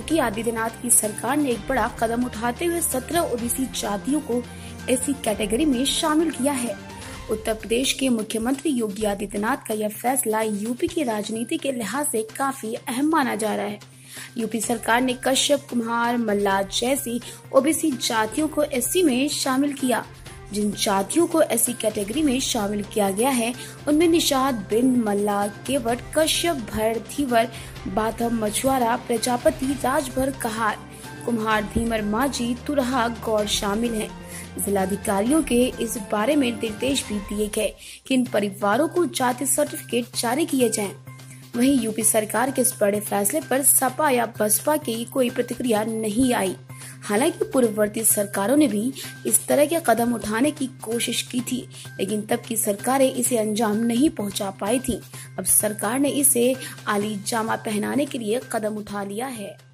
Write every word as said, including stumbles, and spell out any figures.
योगी आदित्यनाथ की सरकार ने एक बड़ा कदम उठाते हुए सत्रह ओबीसी जातियों को एससी कैटेगरी में शामिल किया है। उत्तर प्रदेश के मुख्यमंत्री योगी आदित्यनाथ का यह फैसला यूपी की राजनीति के लिहाज से काफी अहम माना जा रहा है। यूपी सरकार ने कश्यप, कुम्हार, मल्लार जैसी ओबीसी जातियों को एससी में शामिल किया। जिन जातियों को एससी कैटेगरी में शामिल किया गया है उनमें निषाद, बिंद, मल्लार, केवट, कश्यप, भर, धीवर, बाथम, मछुआरा, प्रजापति, राजभर, कहार, कुम्हार, धीमर, माझी, तुरहा, गौड़ शामिल हैं। जिलाधिकारियों के इस बारे में निर्देश भी दिए गए कि इन परिवारों को जाति सर्टिफिकेट जारी किए जाएं। वहीं यूपी सरकार के इस बड़े फैसले पर सपा या बसपा की कोई प्रतिक्रिया नहीं आई। हालांकि पूर्ववर्ती सरकारों ने भी इस तरह के कदम उठाने की कोशिश की थी, लेकिन तब की सरकारें इसे अंजाम नहीं पहुंचा पाई थी। अब सरकार ने इसे आली जामा पहनाने के लिए कदम उठा लिया है।